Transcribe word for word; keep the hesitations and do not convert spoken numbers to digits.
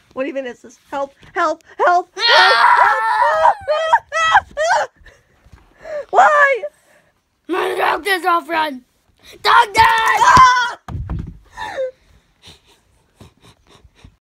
What even is this? Help! Help! Help! Help! Help! Why? My doctor's off run. Doctor! Ah!